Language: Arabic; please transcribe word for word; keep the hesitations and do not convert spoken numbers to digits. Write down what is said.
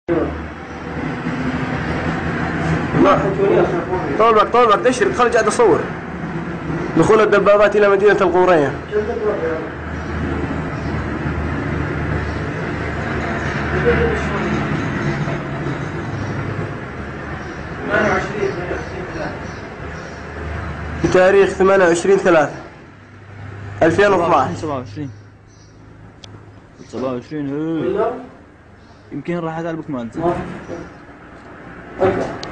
طول الوقت طول الوقت اشرك، خلي قاعد اصور. دخول الدبابات الى مدينة القورية. بتاريخ ثمانية وعشرين ثلاثة ألفين واثناشر. سبعة وعشرين سبعة وعشرين يمكن راحت على البوك مالتي.